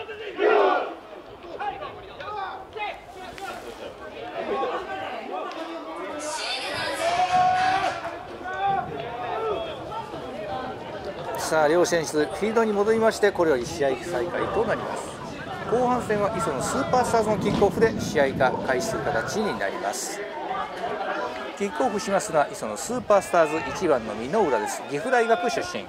さあ両選手フィールドに戻りまして、これより試合再開となります。後半戦は磯のスーパースターズのキックオフで試合が開始する形になります。キックオフしますのは磯のスーパースターズ1番の箕浦です。岐阜大学出身。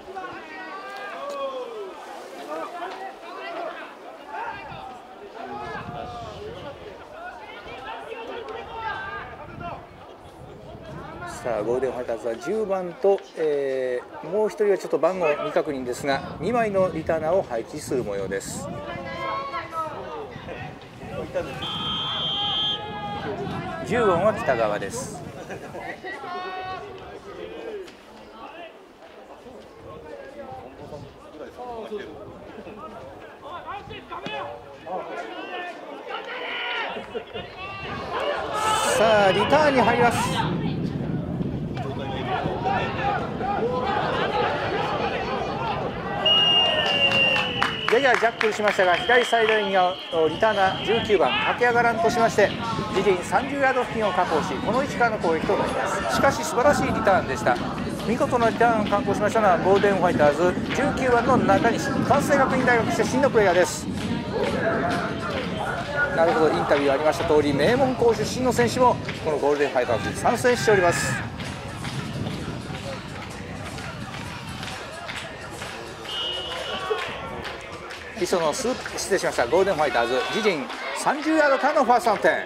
さあゴールデンファイターズは10番と、もう1人はちょっと番号未確認ですが、2枚のリターナーを配置する模様です。10番は北川です。さあリターンに入ります。ややジャックルしましたが、左サイドラインのリターナー19番駆け上がらんとしまして、自陣30ヤード付近を確保し、この位置からの攻撃となります。しかし素晴らしいリターンでした。見事なリターンを確保しましたのはゴールデンファイターズ19番の中西、関西学院大学出身のプレイヤーです。なるほど、インタビューありました通り、名門校出身の選手もこのゴールデンファイターズに参戦しております。磯の失礼しました、ゴールデンファイターズ自陣30ヤードからのファースト点。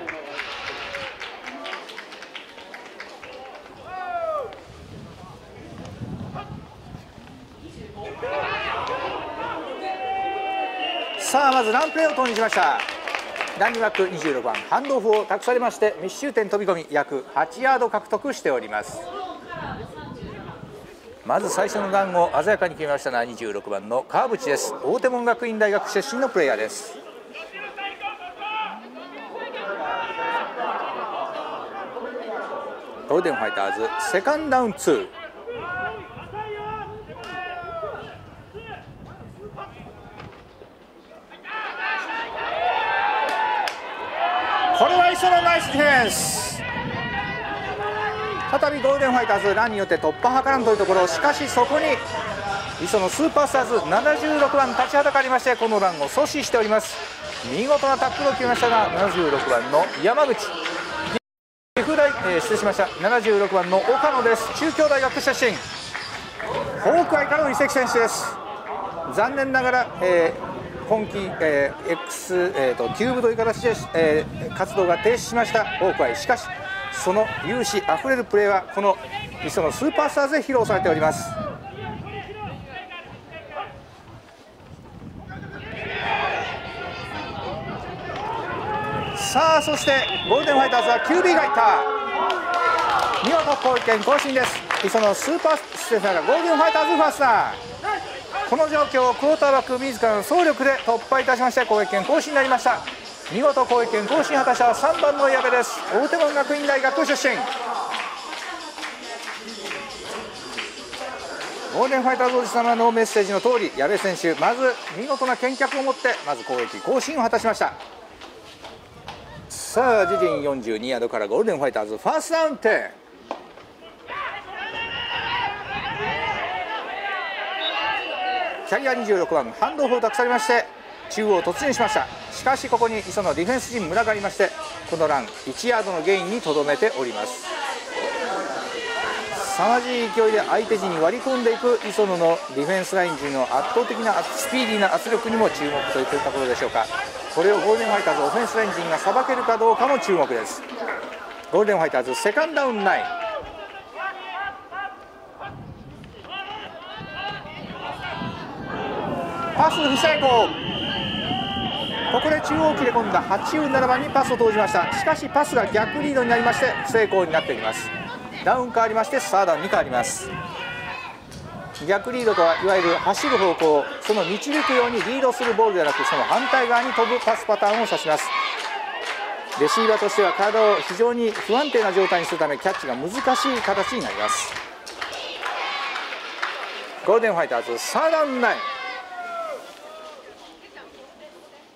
さあまずランプレーを投入しました。ランニングバック26番ハンドオフを託されまして、密集点飛び込み約8ヤード獲得しております。まず最初のランを鮮やかに決めましたのは26番の川淵です。大手門学院大学出身のプレイヤーです。ゴールデンファイターズセカンドダウン2。これは磯のナイスディフェンス。再びゴールデンファイターズランによって突破図らんというところ、しかしそこに磯のスーパースターズ76番立ちはだかりまして、このランを阻止しております。見事なタックルを決めましたが、76番の山口、失礼しました、76番の岡野です。中京大学出身、ホークアイからの移籍選手です。残念ながら、今季、キューブという形で、活動が停止しましたホークアイ。しかしその勇姿あふれるプレーはこの磯のスーパースターズで披露されております。さあそしてゴールデンファイターズは QB がいった。見事攻撃権更新です。磯のスーパーステーションがゴールデンファイターズファースター。この状況をクォーターバック自らの総力で突破いたしまして、攻撃権更新になりました。見事攻撃権更新を果たした3番の矢部です。大手門学院大学出身。ゴールデンファイターズおじ様のメッセージの通り、矢部選手まず見事な見脚を持ってまず攻撃更新を果たしました。さあ自陣42ヤードからゴールデンファイターズファーストダウン点。キャリア26番ハンドオフを託されまして中央突入しました。しかしここに磯のディフェンス陣群がありまして、このラン1ヤードのゲインにとどめております。凄まじい勢いで相手陣に割り込んでいく磯野のディフェンスライン陣の圧倒的なスピーディーな圧力にも注目といったところでしょうか。これをゴールデンファイターズオフェンスライン陣がさばけるかどうかも注目です。ゴールデンファイターズセカンドダウン9。パス不成功。ここで中央切れ込んだ87番にパスを投じました。しかしパスが逆リードになりまして不成功になっています。ダウン変わりましてサードダウンに変わります。逆リードとはいわゆる走る方向、その導くようにリードするボールではなく、その反対側に飛ぶパスパターンを指します。レシーバーとしては体を非常に不安定な状態にするためキャッチが難しい形になります。ゴールデンファイターズサードダウン9。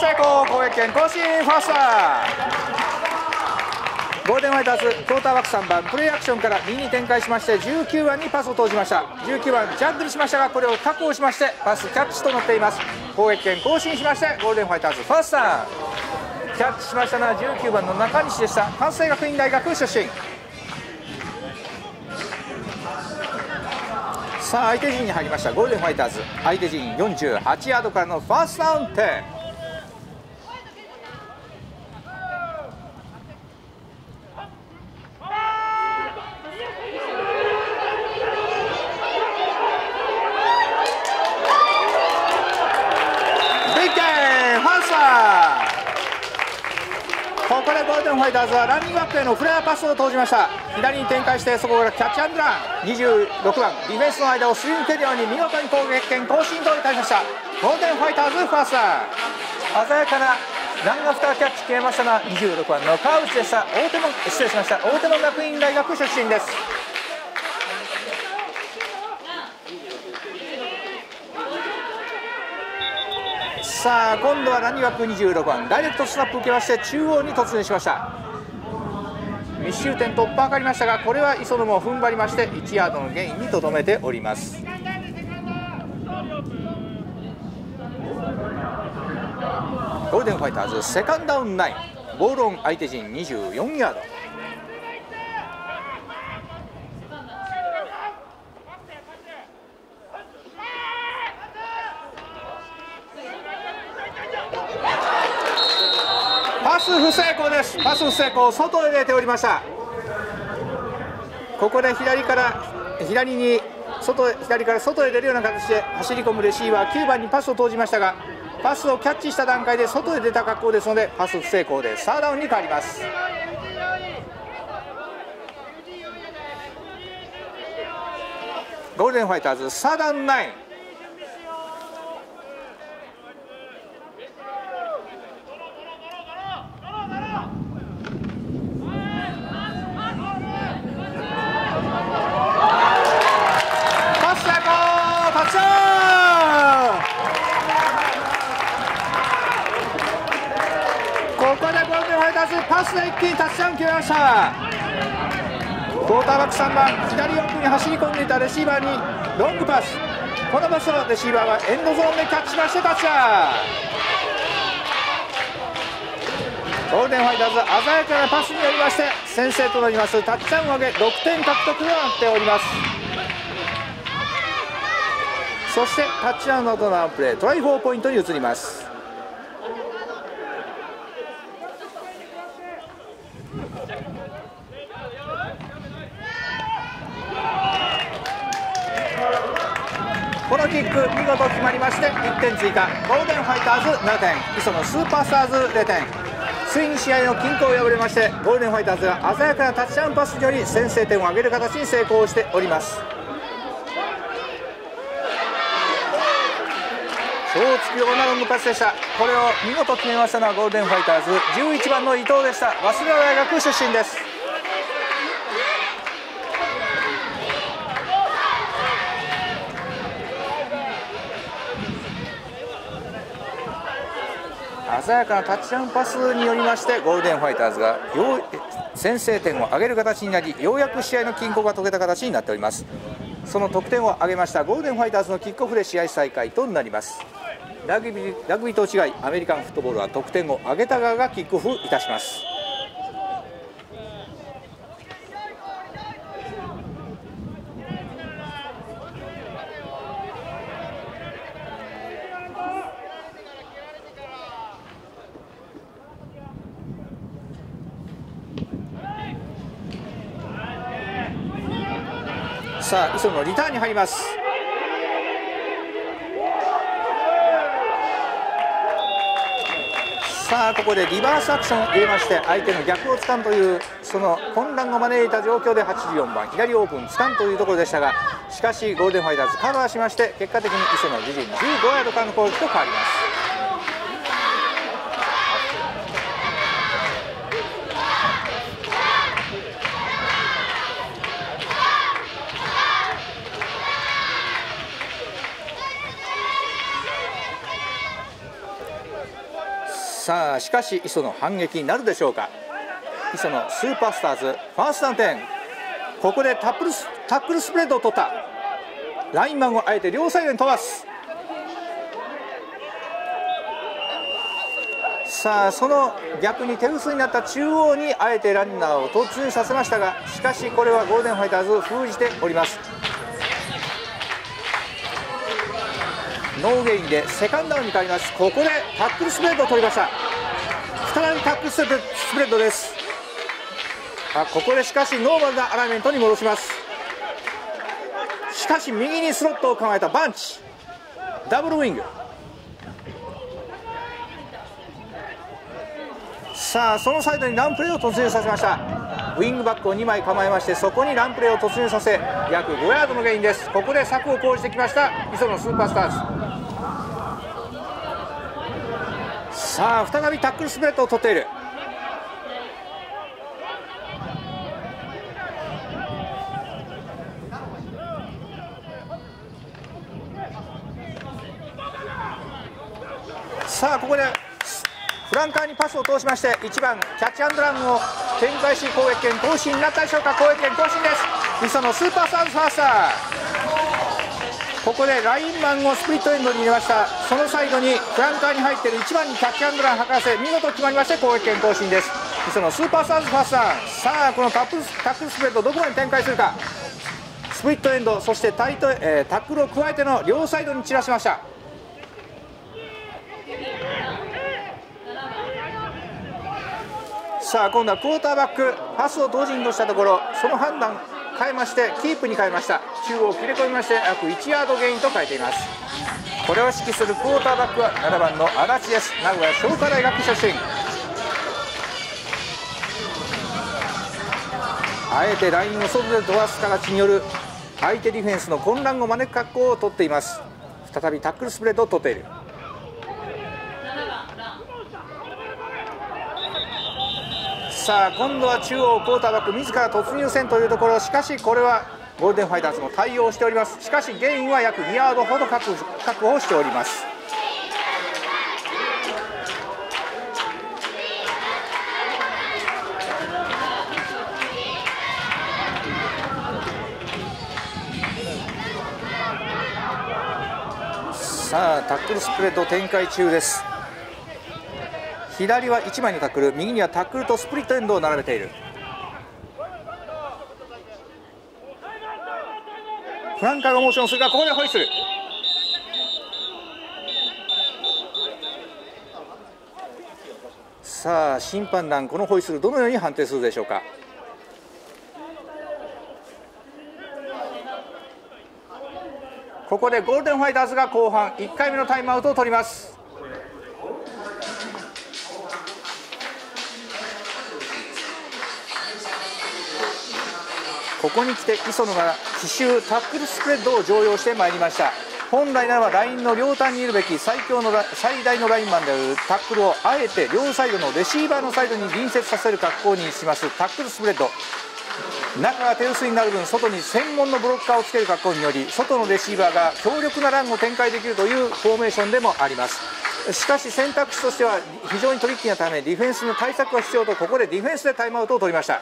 成功。攻撃権更新。ファーストダウン。ゴールデンファイターズクォーターバック3番プレーアクションから右に展開しまして19番にパスを投じました。19番ジャッグルしましたがこれを確保しましてパスキャッチとなっています。攻撃権更新しましてゴールデンファイターズファーストダウン。キャッチしましたのは19番の中西でした。関西学院大学出身。さあ相手陣に入りましたゴールデンファイターズ。相手陣48ヤードからのファーストダウン10。ここでゴールデンファイターズはランニングアップへのフレアパスを投じました。左に展開してそこからキャッチアンドラン。26番ディフェンスの間をすり抜けるように見事に攻撃権更新といたしました。ゴールデンファイターズファーストダウン。鮮やかなランアフターキャッチ決めましたが26番の川内でした。大手門学院大学出身です。さあ今度はランニングアップ26番ダイレクトスナップを受けまして中央に突入しました。密集点突破かかりましたがこれは磯野も踏ん張りまして1ヤードのゲインにとどめております。ゴールデンファイターズセカンドダウン9。ボールオン相手陣24ヤード。パス不成功です。パス不成功。外へ出ておりました。ここで左から外へ出るような形で走り込むレシーバー9番にパスを投じましたがパスをキャッチした段階で外へ出た格好ですのでパス不成功でサードダウンに変わります。ゴールデンファイターズサードダウン9。パスで一気にタッチダウン決めました。クォーターバック3番左奥に走り込んでいたレシーバーにロングパス。このパスをレシーバーはエンドゾーンでキャッチしましてタッチダウン。ゴールデンファイターズ鮮やかなパスによりまして先制となりますタッチダウンを上げ6点獲得となっております。そしてタッチダウンの後のプレートライ4ポイントに移ります。このキック見事決まりまして1点追加。ゴールデンファイターズ7点磯野スーパースターズ0点。ついに試合の均衡を破りましてゴールデンファイターズが鮮やかなタッチダウンパスにより先制点を挙げる形に成功しております。超突きようなロングパスでした。これを見事決めましたのはゴールデンファイターズ11番の伊藤でした。早稲田大学出身です。鮮やかなタッチダウンパスによりましてゴールデンファイターズが先制点を挙げる形になりようやく試合の均衡が解けた形になっております。その得点を挙げましたゴールデンファイターズのキックオフで試合再開となります。ラグビーと違いアメリカンフットボールは得点を挙げた側がキックオフいたします。さあ磯野のリターンに入ります。さあここでリバースアクションを入れまして相手の逆をつかんというその混乱を招いた状況で84番左オープンつかんというところでしたがしかしゴールデンファイターズカバーしまして結果的に磯野自陣15ヤードからの攻撃と変わります。 さあしかし磯の反撃になるでしょうか。磯のスーパースターズファーストダウン10、ここでタックルスプレッドを取った。ラインマンをあえて両サイドに飛ばす。さあその逆に手薄になった中央にあえてランナーを突入させましたが、しかしこれはゴールデンファイターズ封じております。ノーゲインでセカンドダウンに変わります。ここでタックルスプレッドを取りました。再びタックルスプレッドです。ここでしかしノーマルなアライメントに戻します。しかし右にスロットを構えたバンチ、ダブルウイング。さあそのサイドにランプレーを突入させました。ウイングバックを2枚構えまして、そこにランプレーを突入させ約5ヤードのゲインです。ここで策を講じてきました磯のスーパースターズ。さあ再びタックルスプレッドを取っている。さあここでフランカーにパスを通しまして1番キャッチアンドランを展開し攻撃権更新になったでしょうか。攻撃権更新です。磯のスーパースターズファースター、ここでラインマンをスプリットエンドに入れました。そのサイドにフランカーに入っている1番にキャッチアンドランを図らせ見事決まりまして攻撃権更新です。磯のスーパースターズファースター。さあこのタックルスプレッドどこまで展開するか。スプリットエンドそしてタックルを加えての両サイドに散らしました。さあ今度はクォーターバックパスを同時に出したところ、その判断変えましてキープに変えました。中央を切れ込みまして約1ヤードゲインと変えています。これを指揮するクォーターバックは7番の足立です。名古屋商科大学出身。あえてラインを外で飛ばす形による相手ディフェンスの混乱を招く格好をとっています。再びタックルスプレッドを取っている。さあ今度は中央クォーターバック自ら突入戦というところ、しかしこれはゴールデンファイターズも対応しております。しかしゲインは約2ヤードほど確保しております。さあタックルスプレッド展開中です。左は1枚のタックル、右にはタックルとスプリットエンドを並べている。フランカーがモーションするがここでホイッスル。さあ審判団このホイッスルどのように判定するでしょうか。ここでゴールデンファイターズが後半1回目のタイムアウトを取ります。ここに来て磯野が奇襲タックルスプレッドを常用してまいりました。本来ならばラインの両端にいるべき最大のラインマンであるタックルをあえて両サイドのレシーバーのサイドに隣接させる格好にしますタックルスプレッド。中が手薄になる分外に専門のブロッカーをつける格好により外のレシーバーが強力なランを展開できるというフォーメーションでもあります。しかし選択肢としては非常にトリッキーなためディフェンスの対策が必要と、ここでディフェンスでタイムアウトを取りました。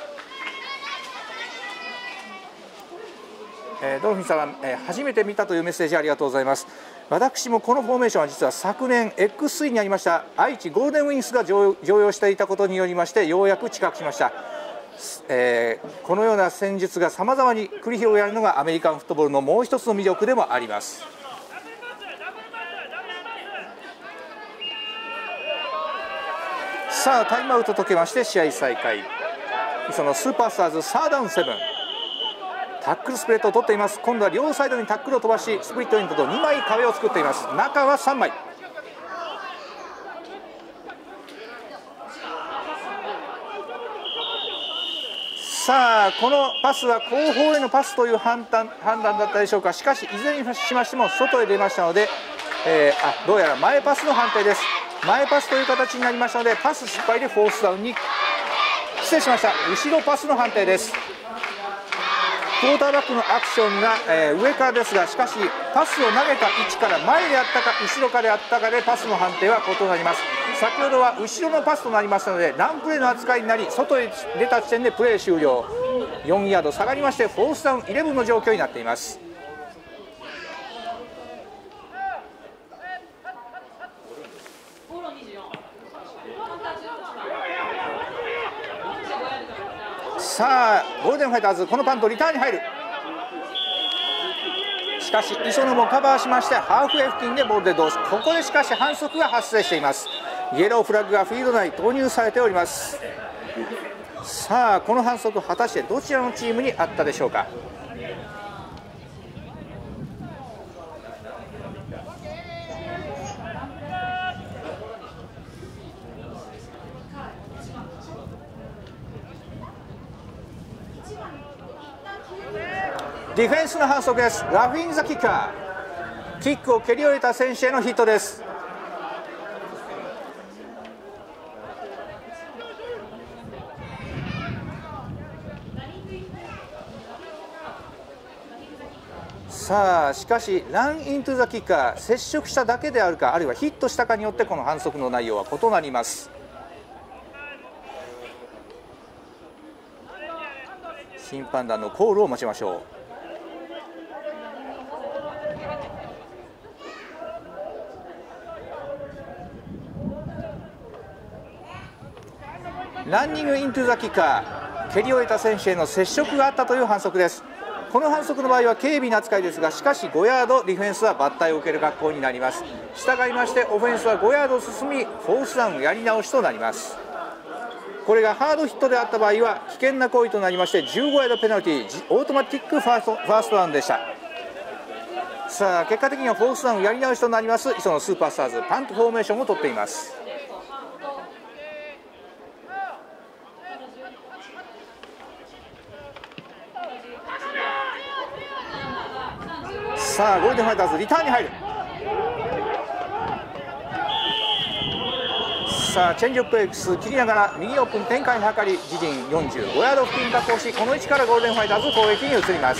ドルフィンさん、初めて見たというメッセージありがとうございます。私もこのフォーメーションは実は昨年 X3 にありました愛知ゴールデンウィンスが常用していたことによりましてようやく知覚しました。このような戦術がさまざまに繰り広げられるのがアメリカンフットボールのもう一つの魅力でもあります。さあタイムアウト解けまして試合再開。そのスーパースターズサーダウン7タックルスプレッドを取っています。今度は両サイドにタックルを飛ばしスプリットエンドと2枚壁を作っています。中は3枚。さあこのパスは後方へのパスという判断だったでしょうか。しかしいずれにしましても外へ出ましたので、どうやら前パスの判定です。前パスという形になりましたのでパス失敗でフォースダウンに失礼しました。後ろパスの判定です。 クォーターバックのアクションが、上からですが、しかしパスを投げた位置から前であったか後ろからであったかでパスの判定は異なります。先ほどは後ろのパスとなりましたのでランプレーの扱いになり、外へ出た時点でプレー終了。4ヤード下がりましてフォースダウン11の状況になっています。さあゴールデンファイターズ、このパントリターンに入る。しかし磯野もカバーしましてハーフウェイ付近でボールで同士。ここでしかし反則が発生しています。イエローフラッグがフィールド内投入されております。さあこの反則果たしてどちらのチームにあったでしょうか。ディフェンスの反則です。ラフィン・ザ・キッカー、キックを蹴り終えた選手へのヒットです。さあしかしラン・イントゥ・ザ・キッカー、接触しただけであるかあるいはヒットしたかによってこの反則の内容は異なります。審判団のコールを待ちましょう。ランニングイントゥザキッカー、蹴り終えた選手への接触があったという反則です。この反則の場合は軽微な扱いですが、しかし5ヤードディフェンスはバッタイを受ける格好になります。したがいましてオフェンスは5ヤード進みフォースダウンやり直しとなります。これがハードヒットであった場合は危険な行為となりまして15ヤードペナルティー、オートマティックファーストダウンでした。さあ結果的にはフォースダウンやり直しとなります。磯野スーパースターズパントフォーメーションを取っています。さあゴールデンファイターズリターンに入る。さあチェンジオップエクス切りながら右オープン展開に図り自陣45ヤード付近確保し、この位置からゴールデンファイターズ攻撃に移ります。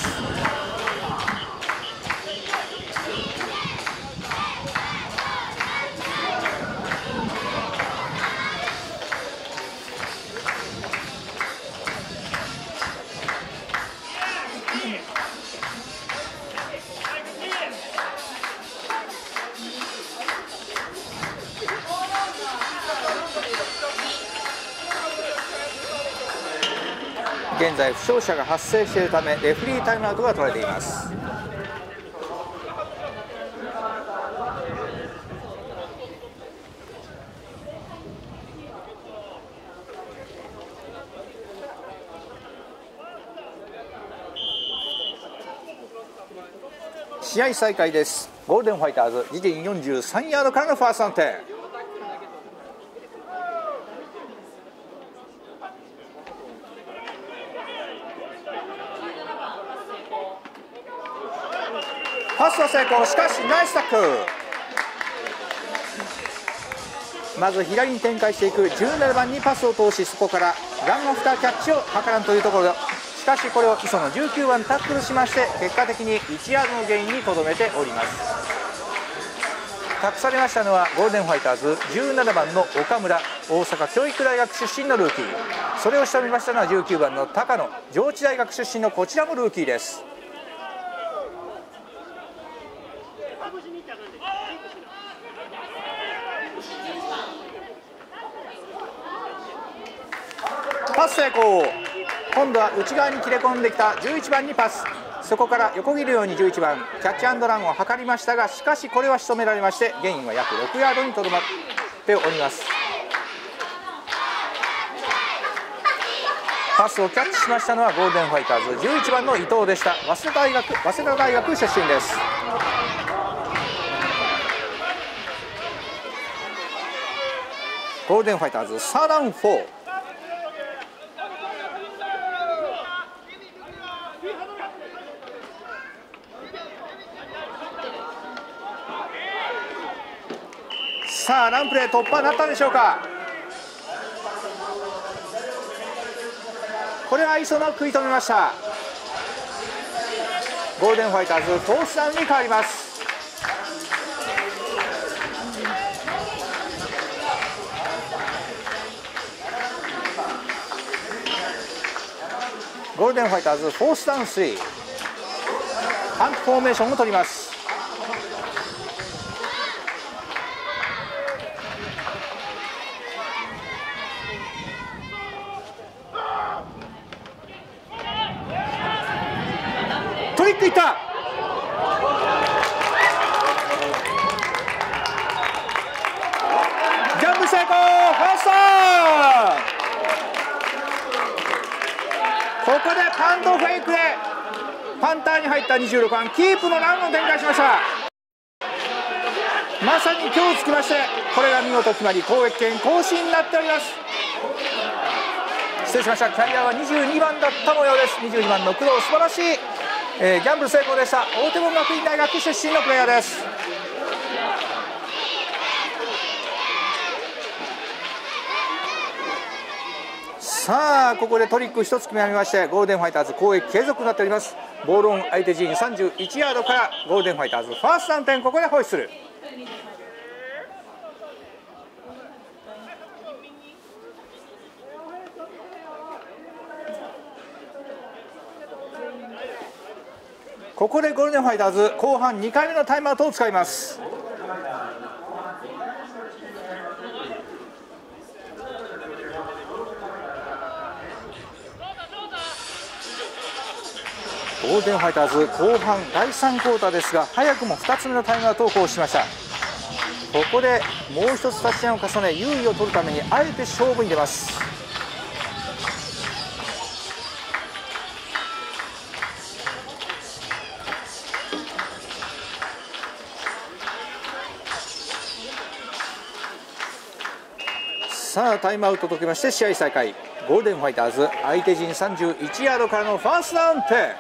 現在負傷者が発生しているためレフリータイムアウトが取られています。試合再開です。ゴールデンファイターズ自陣43ヤードからのファースト判定。パスは成功、しかしナイスタックル。まず左に展開していく17番にパスを通し、そこからランアフターキャッチを図らんというところ。しかしこれを磯野19番タックルしまして、結果的に1ヤードのゲインにとどめております。託されましたのはゴールデンファイターズ17番の岡村、大阪教育大学出身のルーキー。それを下見ましたのは19番の高野、上智大学出身のこちらもルーキーです。パス成功。今度は内側に切れ込んできた11番にパス、そこから横切るように11番キャッチアンドランを図りましたが、しかしこれは仕留められましてゲインは約6ヤードにとどまっております。パスをキャッチしましたのはゴールデンファイターズ11番の伊藤でした。早稲田大学出身です。ゴールデンファイターズサーダウン4。さあランプレー突破なったでしょうか。これは磯野食い止めました。 ゴールデンファイターズフォースダウンに変わります。ゴールデンファイターズフォースダウン3、ハントフォーメーションを取ります。トリックいった。ジャンプ成功、ファースト。ここでパントフェイクでパンターに入った26番キープのランを展開しました。まさに今日つきましてこれが見事決まり攻撃権更新になっております。失礼しました。キャリアは22番だった模様です。22番の工藤、素晴らしい、ギャンブル成功でした。大手門学院大学出身のプレイヤーです。さあここでトリック1つ決めましてゴールデンファイターズ攻撃継続となっております。ボールオン相手陣31ヤードからゴールデンファイターズファーストダウン点、ここでホイッスル。ここでゴールデンファイターズ後半2回目のタイムアウトを使います。ゴールデンファイターズ後半第3クォーターですが早くも2つ目のタイムアウトを行使しました。ここでもう一つタッチダウンを重ね優位を取るためにあえて勝負に出ます。さあタイムアウトときまして試合再開。ゴールデンファイターズ相手陣31ヤードからのファーストダウン点。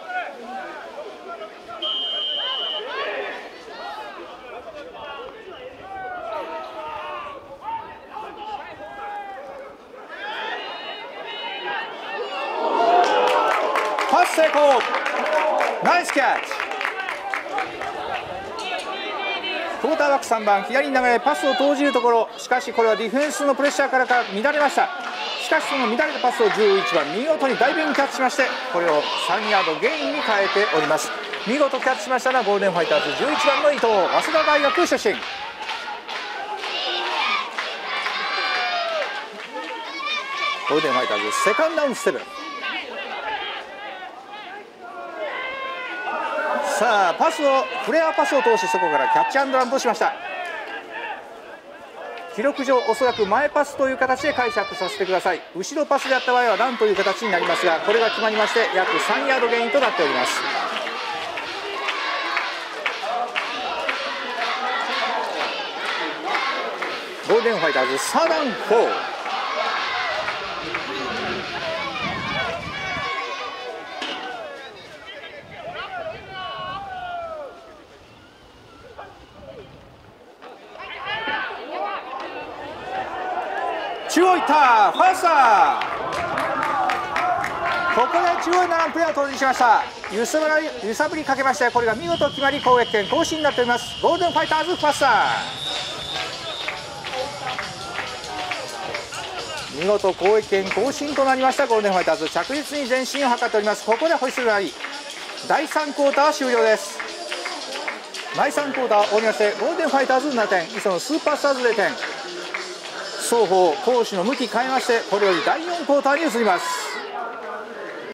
パス成功、ナイスキャッチ。クォーターバック3番左に流れパスを投じるところ、しかしこれはディフェンスのプレッシャーからか乱れました。しかしその乱れたパスを11番見事にダイビングキャッチしましてこれを3ヤードゲインに変えております。見事キャッチしましたのはゴールデンファイターズ11番の伊藤、早稲田大学出身。ゴールデンファイターズセカンドダウン7。さあパスをフレアパスを通しそこからキャッチアンドランとしました。記録上おそらく前パスという形で解釈させてください。後ろパスであった場合はランという形になりますがこれが決まりまして約3ヤードゲインとなっております。ゴールデンファイターズサーダウン4。中央いったファースト。ここで中央7プレーを投入しました。揺さぶりかけましてこれが見事決まり攻撃権更新になっております。ゴールデンファイターズファースター見事攻撃権更新となりました。ゴールデンファイターズ着実に前進を図っております。ここでホイッスルがあり第3クォーターは終了です。第3クォーターを終わりましてゴールデンファイターズ7点磯野スーパースターズ0点。双方攻守の向き変えましてこれより第4クォーターに移ります。